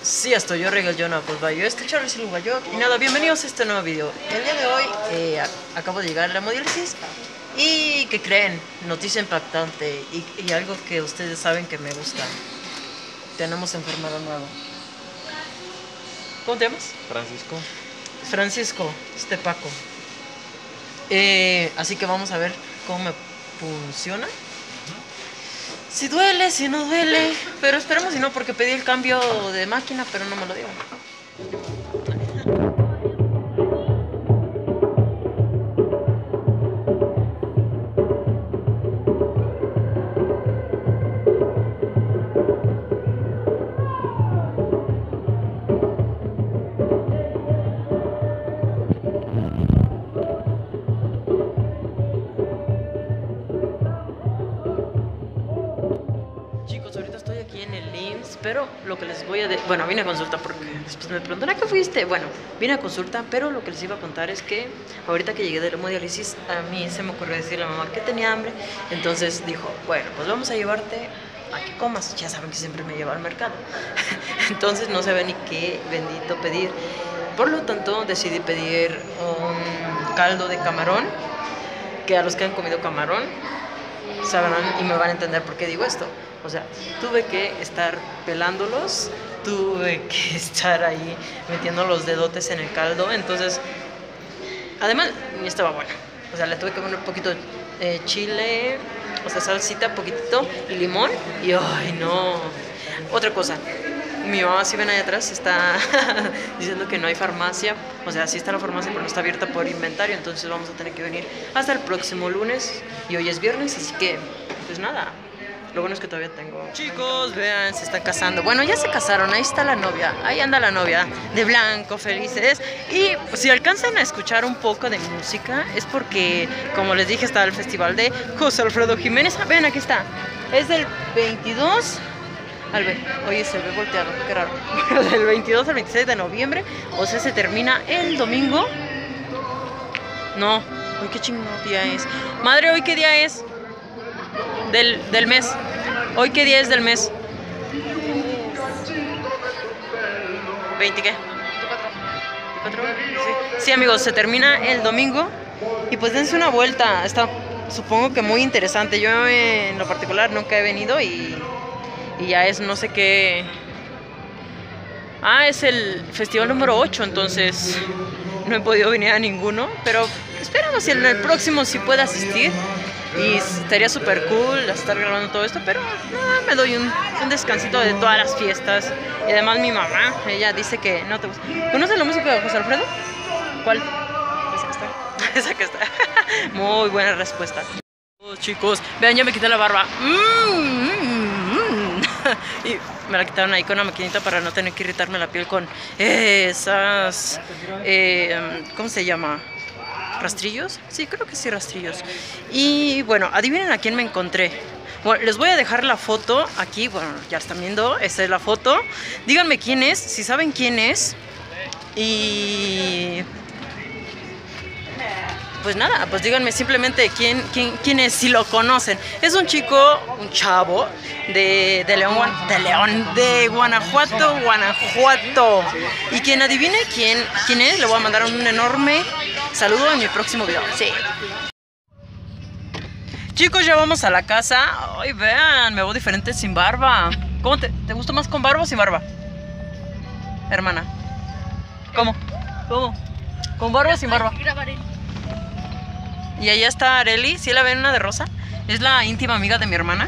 Sí, estoy yo, Regal Jonah, pues yo este Charlie Silvayo. Y nada, bienvenidos a este nuevo video. El día de hoy acabo de llegar a la hemodiálisis. Y ¿qué creen? Noticia impactante y algo que ustedes saben que me gusta. Tenemos enfermero nuevo. ¿Cómo te llamas? Francisco. Francisco, Paco. Así que vamos a ver cómo me funciona. Si duele, si no duele. Pero esperemos si no, porque pedí el cambio de máquina, pero no me lo dieron. Chicos, ahorita estoy aquí en el IMSS, pero lo que les voy a... Bueno, vine a consulta porque después me preguntan ¿a qué fuiste? Bueno, vine a consulta, pero lo que les iba a contar es que ahorita que llegué de la hemodiálisis, a mí se me ocurrió decirle a mamá que tenía hambre. Entonces dijo, bueno, pues vamos a llevarte a que comas. Ya saben que siempre me lleva al mercado. Entonces no sabía ni qué bendito pedir. Por lo tanto, decidí pedir un caldo de camarón, que a los que han comido camarón sabrán y me van a entender por qué digo esto. O sea, tuve que estar pelándolos, tuve que estar ahí metiendo los dedotes en el caldo. Entonces, además, ni estaba bueno. O sea, le tuve que poner un poquito de chile, o sea, salsita, poquitito, y limón. Y, ay, no. Otra cosa, mi mamá, si ven ahí atrás, está diciendo que no hay farmacia. O sea, sí está la farmacia, pero no está abierta por inventario. Entonces vamos a tener que venir hasta el próximo lunes. Y hoy es viernes, así que, pues nada. Lo bueno es que todavía tengo... Chicos, vean, se están casando. Bueno, ya se casaron, ahí está la novia. Ahí anda la novia, de blanco, felices. Y si alcanzan a escuchar un poco de música, es porque, como les dije, está el festival de José Alfredo Jiménez. Vean, aquí está. Es del 22... Oye, se ve volteado, qué raro. Del 22 al 26 de noviembre. O sea, se termina el domingo. No, hoy qué chingón día es. Madre, ¿hoy qué día es? Del mes. ¿Hoy qué día es del mes? 20, ¿qué? 24. Sí, amigos, se termina el domingo. Y pues dense una vuelta. Está, supongo que muy interesante. Yo en lo particular nunca he venido y ya es no sé qué. Ah, es el festival número 8, entonces no he podido venir a ninguno. Pero esperamos si en el próximo sí pueda asistir. Y estaría súper cool estar grabando todo esto, pero me doy un descansito de todas las fiestas. Y además mi mamá, ella dice que no te gusta. ¿Conoces la música de José Alfredo? ¿Cuál? Esa que está. Esa que está. Muy buena respuesta. Chicos, vean, ya me quité la barba. Y me la quitaron ahí con una maquinita para no tener que irritarme la piel con esas... ¿cómo se llama? ¿Rastrillos? Sí, creo que sí, rastrillos. Y bueno, adivinen a quién me encontré. Bueno, les voy a dejar la foto aquí. Bueno, ya están viendo, esta es la foto. Díganme quién es, si saben quién es. Y... pues nada, pues díganme simplemente quién es, si lo conocen. Es un chico, un chavo de Guanajuato. Y quien adivine quién es, le voy a mandar un enorme saludo en mi próximo video. Sí. Chicos, ya vamos a la casa. Ay, vean, me veo diferente sin barba. ¿Cómo te gusta más con barba o sin barba? Hermana. ¿Cómo? ¿Con barba o sin barba? Y allá está Areli, ¿sí la ven, una de rosa? Es la íntima amiga de mi hermana.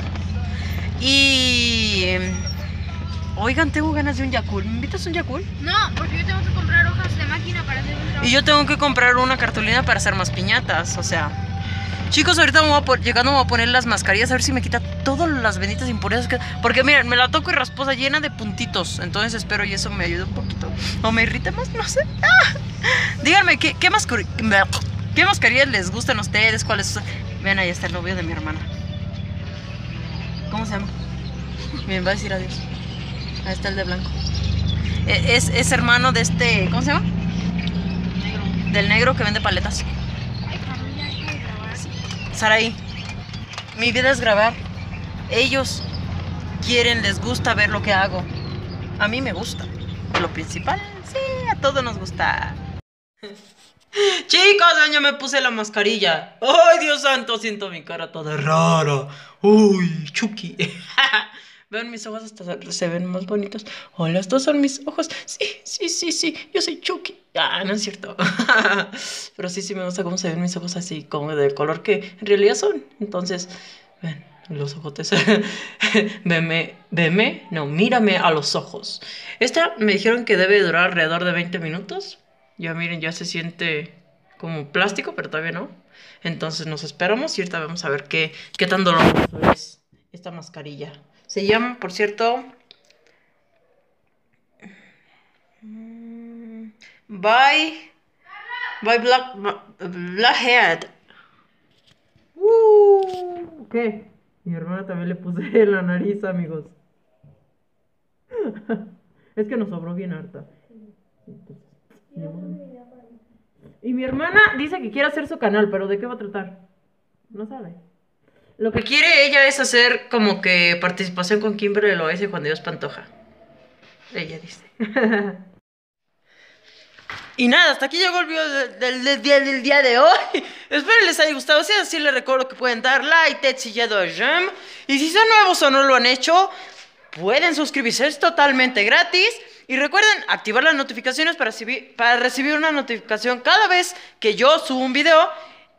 Y... oigan, tengo ganas de un Yakult. ¿Me invitas a un Yakult? No, porque yo tengo que comprar hojas de máquina para hacer un trabajo. Y yo tengo que comprar una cartulina para hacer más piñatas, o sea... Chicos, ahorita llegando me voy a poner las mascarillas a ver si me quita todas las benditas impurezas que... Porque miren, me la toco y rasposa llena de puntitos. Entonces espero y eso me ayude un poquito. O me irrita más, no sé. Díganme, ¿qué mascarillas les gustan a ustedes? ¿Cuáles son? Vean, ahí está el novio de mi hermana. ¿Cómo se llama? Me va a decir adiós. Ahí está el de blanco. Es hermano de este... ¿cómo se llama? Negro. Del negro que vende paletas. Saraí, mi vida es grabar. Ellos quieren, les gusta ver lo que hago. A mí me gusta. lo principal. Sí, a todos nos gusta. Chicos, ven, yo me puse la mascarilla. Ay, Dios santo, siento mi cara toda rara. Uy, Chucky. Vean, mis ojos hasta se ven más bonitos. Hola, estos son mis ojos. Sí, yo soy Chucky. Ah, no es cierto. Pero sí me gusta cómo se ven mis ojos así, como del color que en realidad son. Entonces, ven, los ojotes. Mírame a los ojos. Esta me dijeron que debe durar alrededor de 20 minutos. Ya miren, ya se siente como plástico, pero todavía no. Entonces nos esperamos y ahorita vamos a ver qué tan doloroso es esta mascarilla. Se llama, por cierto, Blackhead. ¿Qué? Mi hermana también le puse en la nariz, amigos. Es que nos sobró bien harta. Y mi hermana dice que quiere hacer su canal, pero ¿de qué va a tratar? No sabe. Lo que quiere ella es hacer como que participación con Kimberly Loaiza y Juan Dios Pantoja. Ella dice. Y nada, hasta aquí llegó el video del día de hoy. Espero les haya gustado. Si es así, les recuerdo que pueden dar like, Tetsillado a Gem. Y si son nuevos o no lo han hecho, pueden suscribirse, es totalmente gratis. Y recuerden activar las notificaciones para recibir una notificación cada vez que yo subo un video.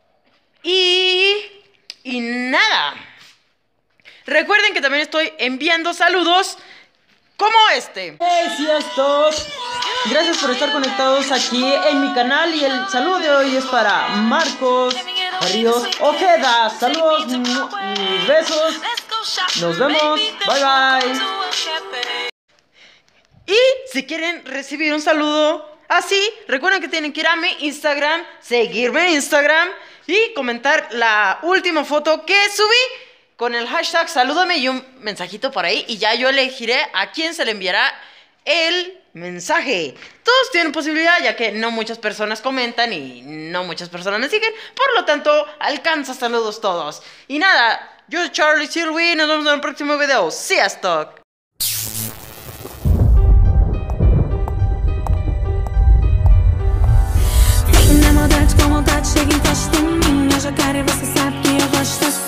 Y nada. Recuerden que también estoy enviando saludos como este. Hey, Siestok. Gracias por estar conectados aquí en mi canal. Y el saludo de hoy es para Marcos Ríos Ojeda. Saludos y besos. Nos vemos. Bye bye. Y si quieren recibir un saludo así, recuerden que tienen que ir a mi Instagram, seguirme en Instagram y comentar la última foto que subí con el hashtag salúdame y un mensajito por ahí. Y ya yo elegiré a quién se le enviará el mensaje. Todos tienen posibilidad, ya que no muchas personas comentan y no muchas personas me siguen. Por lo tanto, alcanza saludos todos. Y nada, yo soy Charlie Silvi. Nos vemos en el próximo video. Siestok. Como darte, chega e encosta em mim. Eu já quero e você sabe que eu gosto assim.